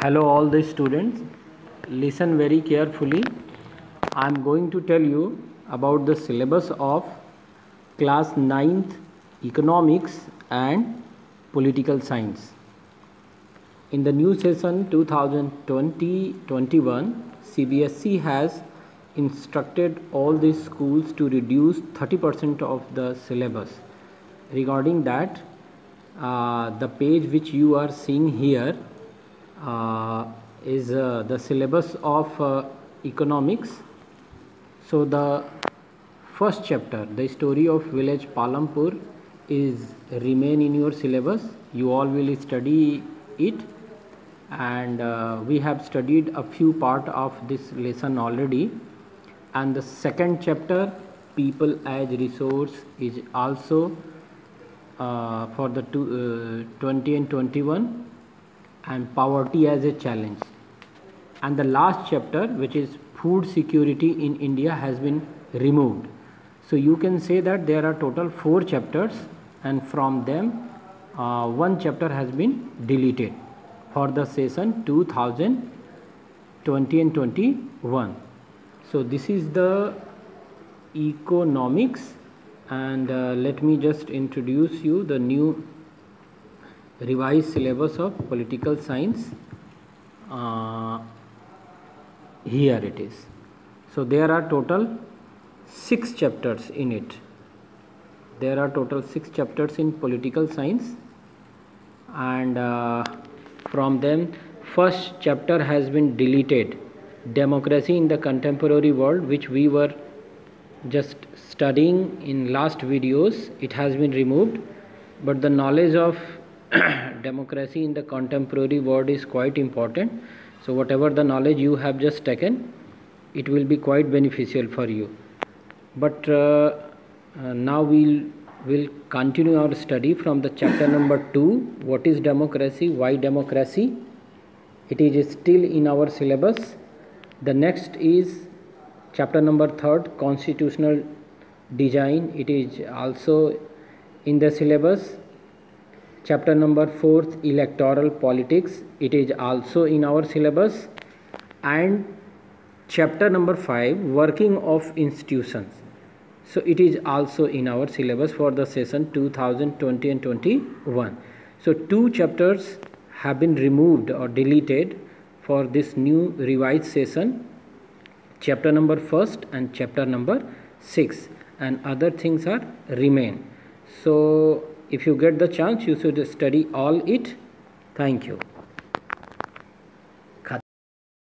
Hello all the students, listen very carefully. I am going to tell you about the syllabus of class 9th economics and political science. In the new session 2020-21, CBSE has instructed all the schools to reduce 30% of the syllabus. Regarding that, the page which you are seeing here is the syllabus of economics. So the first chapter, the story of village Palampur, is remain in your syllabus. You all will study it, and we have studied a few part of this lesson already. And the second chapter, people as resource, is also for the 20 and 21, and poverty as a challenge. And the last chapter, which is food security in India, has been removed. So you can say that there are total 4 chapters, and from them one chapter has been deleted for the session 2020 and 21. So this is the economics, and let me just introduce you the new revised syllabus of political science. Here it is. So there are total 6 chapters in it. There are total 6 chapters in political science, and from them first chapter has been deleted, democracy in the contemporary world, which we were just studying in last videos. It has been removed, but the knowledge of democracy in the contemporary world is quite important. So whatever the knowledge you have just taken, it will be quite beneficial for you. But now we will continue our study from the chapter number 2, what is democracy, why democracy. It is still in our syllabus. The next is chapter number 3, constitutional design. It is also in the syllabus. Chapter number 4, electoral politics. It is also in our syllabus. And chapter number 5, working of institutions. So it is also in our syllabus for the session 2020 and 21. So 2 chapters have been removed or deleted for this new revised session, chapter number 1 and chapter number 6, and other things are remain. So if you get the chance, you should study all it. Thank you.